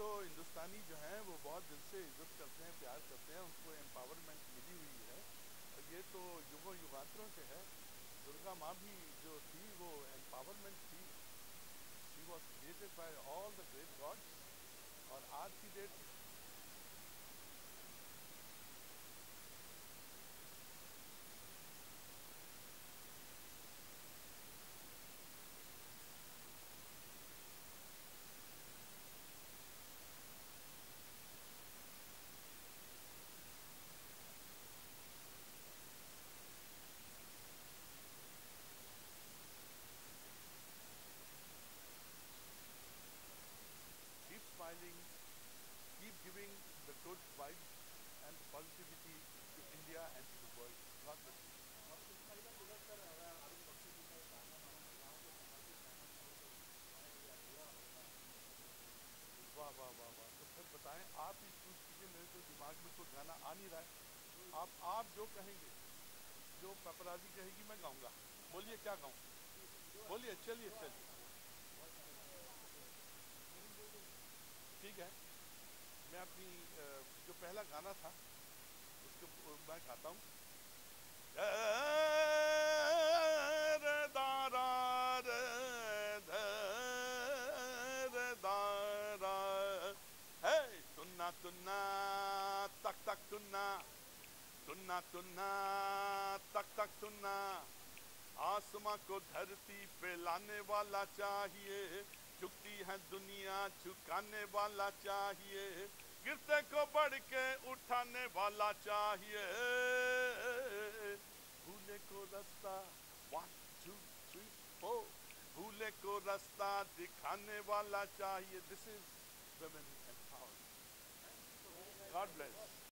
تو ہندوستانی جو ہیں وہ بہت دل سے عزت کرتے ہیں، پیار کرتے ہیں، ان کو امپاورمنٹ ملی ہوئی ہے، اور یہ تو یوگوں یوگانتروں سے ہے۔ درگا ماں بھی جو تھی وہ امپاورمنٹ تھی، she was created by all the great gods, اور آج کی date keep smiling, keep giving the good vibes and the positivity to India and to the world. God bless you. اور اس مہینہ تلک سر ارون بخشی جی کا ایک گانا میں نے گاؤں کے سماجی قیامت پر تو شاید یہ ادھورا ہوگا اس واہ کے واہ واہ واہ، تو پھر بتائیں آپ ہی چوز کیجیے، میرے تو دماغ میں کوئی گانا آ نہیں رہا ہے، آپ جو کہیں گے، جو پیپرازی کہے گی میں گاؤں گا، بولیے کیا گاؤں، بولیے، چلیے چلیے، بہت سارے گانے ہیں آپ کے پاس۔ ٹھیک ہے، میں اپنی جو پہلا گانا تھا اس کو میں گاتا ہوں۔ تنا تنا تک تک تنا تنا تنا تک تک تنا، آسماں کو دھرتی پہ لانے والا چاہیے، جھکتی ہے دنیا جھکانے والا چاہیے، گرتے کو بڑھ کے اٹھانے والا چاہیے، بھولے کو رستہ 1 2 3 4، بھولے کو رستہ دکھانے والا چاہیے۔ This is women empowerment. God bless.